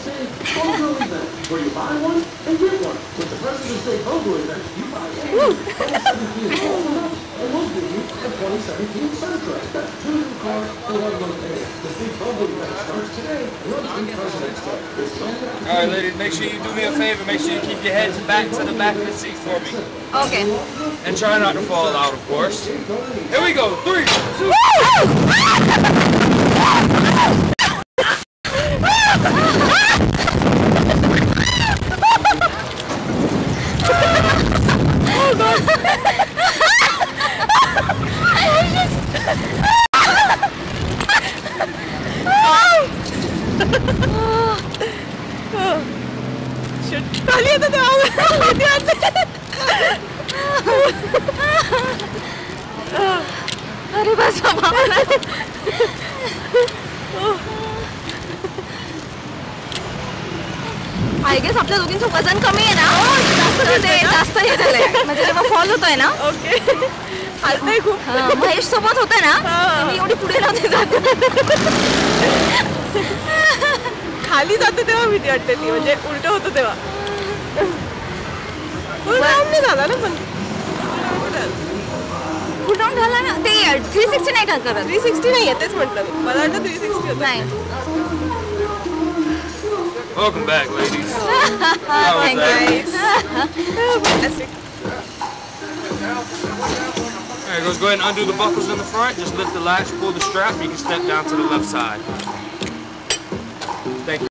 Day BOGO event, where you buy one and get one. With the President's Day BOGO event, you buy any 2017 Corolla, and we'll give you a 2017 Sentra. That's 2 new cars for 1 day. The big BOGO event starts today, runs through President's Day. All right, ladies, make sure you do me a favor. Make sure you keep your heads back to the back of the seat for me. Okay. And try not to fall out, of course. Here we go. 3, 2. Oh God. खाली येतं अरे बस बाबा I guess आपल्या दोघींचं वजन कमी आहे ना जास्त हे झालंय म्हणजे जेव्हा फॉल होतोय ना ओके हलतंय खूप महेश सोबत होतं ना मी एवढी पुढे नव्हते जात खाली जाते तेव्हा भीती वाटते ती म्हणजे उलट होतं तेव्हा फुल डाऊन नाही झाला ना पण फुल डाऊन झाला ना ते 360 नाही का करत 360 नाही आहे तेच म्हटलं मी मला वाटतं 360 होतं नाही Welcome back, ladies. Thank guys. Fantastic. Alright, go ahead and undo the buckles in the front. Just lift the latch, pull the strap, and you can step down to the left side. Thank you.